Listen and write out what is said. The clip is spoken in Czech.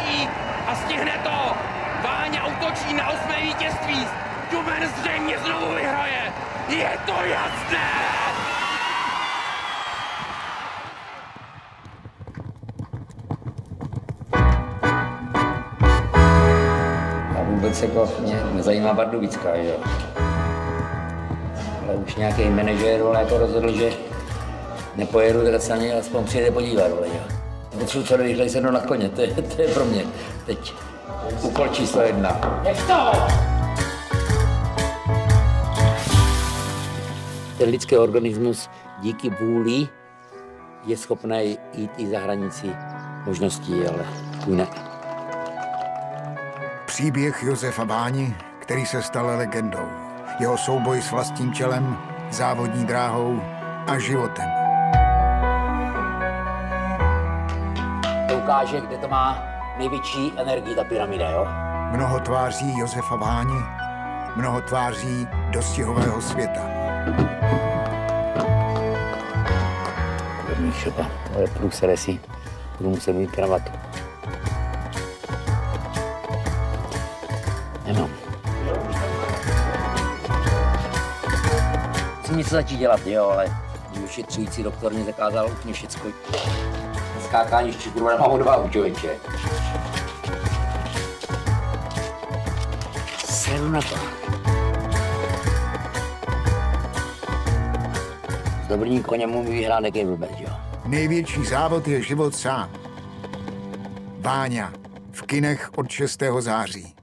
útočí a stihne to. Váňa útočí na 8. vítězství. Duben zřejmě znovu vyhraje. Je to jasné! A vůbec jako mě nezajímá Pardubická, jo. Ale už nějaký manažer jako rozhodl, že nepojedu, tak se na něj aspoň přijede podívat, jo. Potřebuji co rychleji sednout na koně, to je pro mě teď úkol číslo 1. Jak to? Ten lidský organismus díky vůli je schopný jít i za hranici možností, ale tvůj ne. Příběh Josefa Váni, který se stal legendou. Jeho souboj s vlastním tělem, závodní dráhou a životem. To ukáže, kde to má největší energii, ta pyramida, jo? Mnoho tváří Josefa Váni, mnoho tváří dostihového světa. Třeba, ale průsere si, budu muset mít kravatu. Nemám. Musím něco začít dělat, jo, ale vyšetřující doktor mě zakázal úplně všecko. Skákání z čekru nemám odvahu, člověče. Seru na to. S dobrým koněm mu vyhrát nekej blbec, jo. Největší závod je život sám. Váňa v kinech od 6. září.